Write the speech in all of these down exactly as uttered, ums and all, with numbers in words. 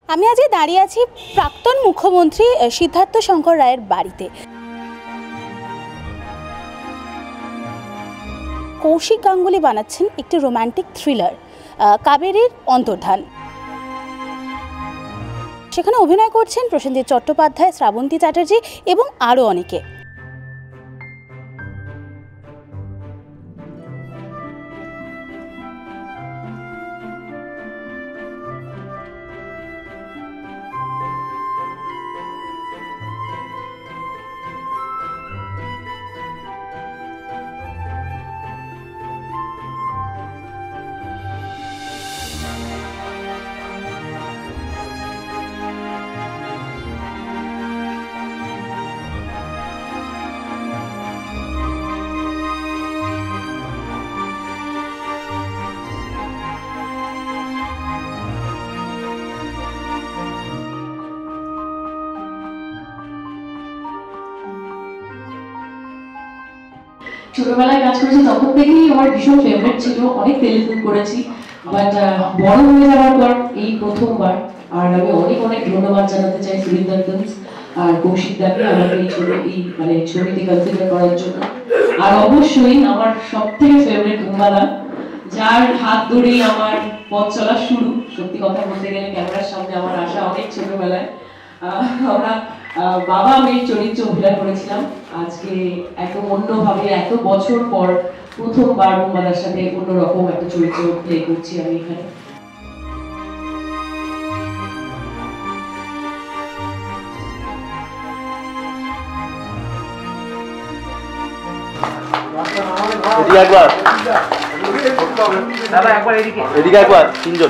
আমি আজকে দাঁড়িয়ে আছি প্রাক্তন মুখ্যমন্ত্রী সিদ্ধার্থ শঙ্কর রায়ের বাড়িতে। কৌশিক গাঙ্গুলি বানাচ্ছেন একটি রোমান্টিক থ্রিলার কাবেরীর অন্তর্ধান। সেখানে অভিনয় করছেন প্রসেনজিৎ চট্টোপাধ্যায়, শ্রাবন্তী চ্যাটার্জি এবং আরও অনেকে। ছোটবেলায় কাজ করেছি, তখন থেকেই আমার ভীষণ ফেভারিট ছিল, অনেক টেলিফিল্ম করেছি, বাট বড় হয়ে যাওয়ার পর এই প্রথমবার। আর আমি অনেক অনেক ধন্যবাদ জানাতে চাই সুরিন্দর ফিল্মস আর কৌশিক দাকে আমাকে এই ছবি এই মানে ছবিটি কনসিডার করার জন্য। আর অবশ্যই আমার সব থেকে ফেভারিট বুম্বাদা, যার হাত ধরেই আমার পথ চলা শুরু। সত্যি কথা বলতে গেলে ক্যামেরার সামনে আমার আসা অনেক ছোটবেলায়। আমরা বাবা মেয়ের চরিত্রে অভিনয় করেছিলাম। আজকে এত অন্যভাবে এত বছর পর প্রথমবার বুম্বাদার সাথে অন্যরকম একটা চরিত্র প্লে করছি আমি এখানে। এদিকে একবার তিনজন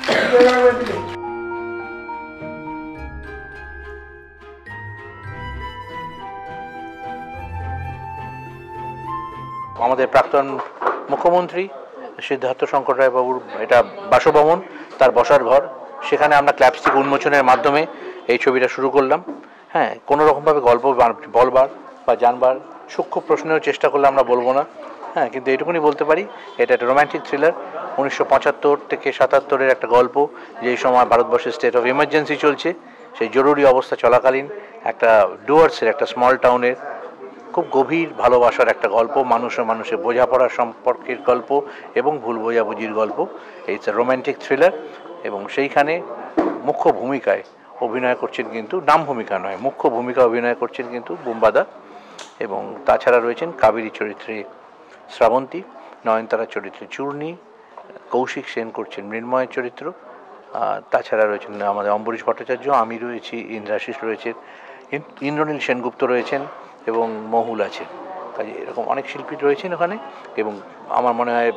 আমাদের প্রাক্তন মুখ্যমন্ত্রী সিদ্ধার্থ শঙ্কর রায় বাবুর এটা বাসভবন, তার বসার ঘর। সেখানে আমরা ক্ল্যাপস্টিক উন্মোচনের মাধ্যমে এই ছবিটা শুরু করলাম। হ্যাঁ, কোনো রকমভাবে গল্প বলবার বা জানবার সূক্ষ্ম প্রশ্নের চেষ্টা করলে আমরা বলবো না। হ্যাঁ, কিন্তু এইটুকুনি বলতে পারি, এটা একটা রোম্যান্টিক থ্রিলার। উনিশশো পঁচাত্তর থেকে সাতাত্তরের একটা গল্প, যেই সময় ভারতবর্ষের স্টেট অফ ইমার্জেন্সি চলছে। সেই জরুরি অবস্থা চলাকালীন একটা ডুয়ার্সের একটা স্মল টাউনের খুব গভীর ভালোবাসার একটা গল্প, মানুষ ও মানুষের বোঝাপড়ার সম্পর্কের গল্প এবং ভুল বোঝাবুঝির গল্প। এইটা রোম্যান্টিক থ্রিলার। এবং সেইখানে মুখ্য ভূমিকায় অভিনয় করছেন, কিন্তু নাম ভূমিকা নয়, মুখ্য ভূমিকা অভিনয় করছেন কিন্তু বুম্বাদা। এবং তাছাড়া রয়েছেন কাবেরী চরিত্রে শ্রাবন্তী, নয়নতারা চরিত্রে চূর্ণী, কৌশিক সেন করছেন মৃন্ময়ের চরিত্র। তাছাড়া রয়েছেন আমাদের অম্বরীশ ভট্টাচার্য, আমি রয়েছি, ইন্দ্রাশিস রয়েছেন, ইন্দ্রনীল সেনগুপ্ত রয়েছেন এবং মহুল আছেন। কাজে এরকম অনেক শিল্পী রয়েছেন ওখানে। এবং আমার মনে হয়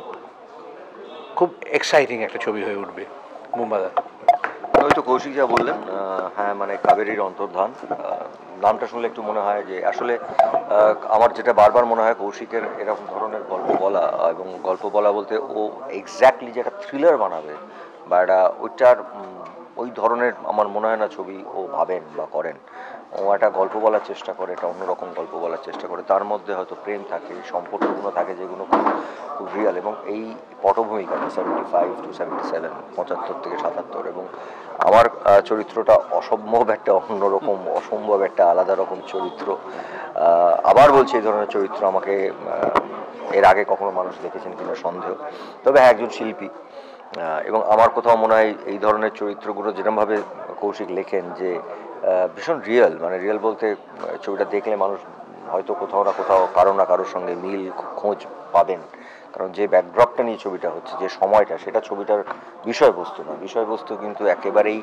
খুব এক্সাইটিং একটা ছবি হয়ে উঠবে বুম্বাদা। ওই তো কৌশিক যা বললেন, হ্যাঁ মানে কাবেরীর অন্তর্ধান নামটা শুনলে একটু মনে হয় যে আসলে আমার যেটা বারবার মনে হয় কৌশিকের এরকম ধরনের গল্প বলা, এবং গল্প বলা বলতে ও এক্স্যাক্টলি যে একটা থ্রিলার বানাবে বা একটা ওইটার ওই ধরনের আমার মনে হয় না ছবি ও ভাবেন বা করেন। ও একটা গল্প বলার চেষ্টা করে, একটা অন্যরকম গল্প বলার চেষ্টা করে। তার মধ্যে হয়তো প্রেম থাকে, সম্পর্কগুলো থাকে যেগুলো খুব খুব রিয়াল। এবং এই পটভূমিকাটা seventy five to seventy seven পঁচাত্তর থেকে সাতাত্তর, এবং আমার চরিত্রটা অসম্ভব একটা অন্যরকম, অসম্ভব একটা আলাদা রকম চরিত্র। আবার বলছি, এই ধরনের চরিত্র আমাকে এর আগে কখনো মানুষ দেখেছেন কিনা সন্দেহ। তবে হ্যাঁ, একজন শিল্পী। এবং আমার কোথাও মনে হয় এই ধরনের চরিত্রগুলো যেরকমভাবে কৌশিক লেখেন যে ভীষণ রিয়েল, মানে রিয়েল বলতে ছবিটা দেখলে মানুষ হয়তো কোথাও না কোথাও কারো না কারোর সঙ্গে মিল খোঁজ পাবেন। কারণ যে ব্যাকড্রপটা নিয়ে ছবিটা হচ্ছে, যে সময়টা, সেটা ছবিটার বিষয়বস্তু না। বিষয়বস্তু কিন্তু একেবারেই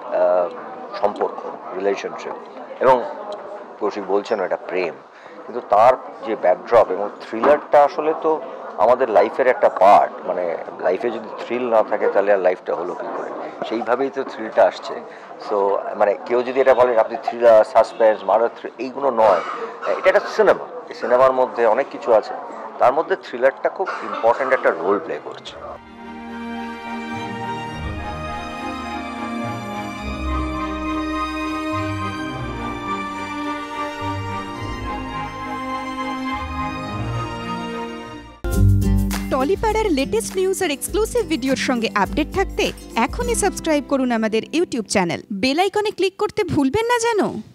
সম্পর্ক, রিলেশনশিপ। এবং কৌশিক বলছেন এটা প্রেম, কিন্তু তার যে ব্যাকড্রপ এবং থ্রিলারটা আসলে তো আমাদের লাইফের একটা পার্ট। মানে লাইফে যদি থ্রিল না থাকে তাহলে আর লাইফটা হলো কী করে? সেইভাবেই তো থ্রিলটা আসছে। সো মানে কেউ যদি এটা বলেন আপনি থ্রিলার, সাসপেন্স, মার্ডার, এইগুলো নয়, এটা একটা সিনেমা। এই সিনেমার মধ্যে অনেক কিছু আছে, তার মধ্যে থ্রিলারটা খুব ইম্পর্ট্যান্ট একটা রোল প্লে করছে। টলিপাড়ার লেটেস্ট নিউজ আর এক্সক্লুসিভ ভিডিওর সঙ্গে আপডেট থাকতে এখনই সাবস্ক্রাইব করুন আমাদের ইউটিউব চ্যানেল। বেল আইকনে ক্লিক করতে ভুলবেন না যেন।